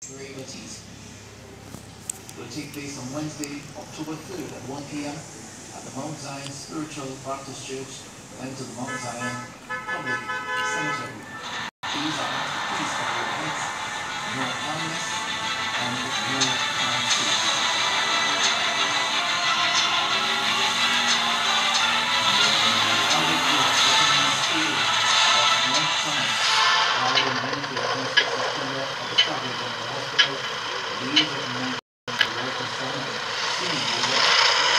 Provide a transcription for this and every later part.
Gravities will take place on Wednesday, October 3rd at 1 p.m. at the Mount Zion Spiritual Baptist Church and to the Mount Zion Public Cemetery. These are please cover your heads, no harmless, and no harm safety. Public will open on scale of Mount Zion held on Wednesday, 26 September at the Calvary General Hospital. The age of the local summit, seeing the work.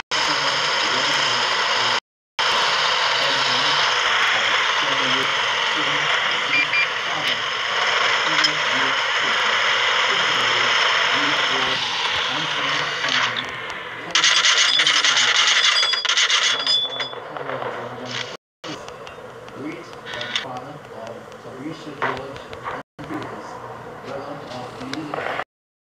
Great grandfather of Teresa George and Davis, brother of Elizabeth.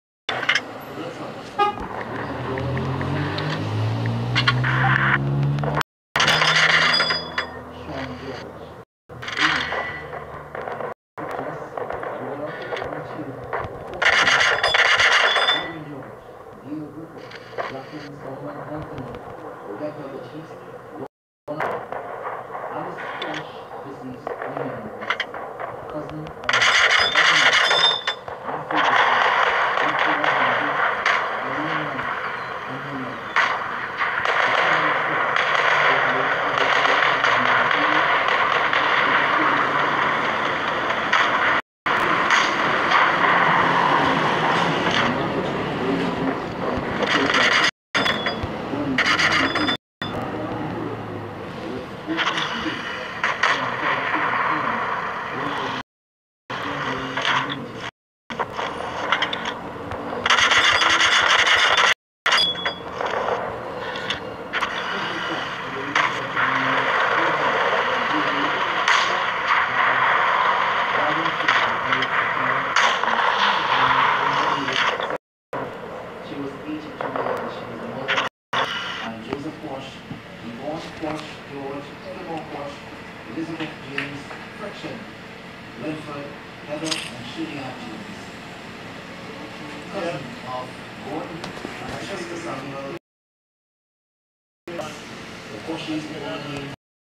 Elizabeth James Friction, Linford, Heather, and Shirley James. Cousin of Gordon and Chester Samuel. The Portuguese born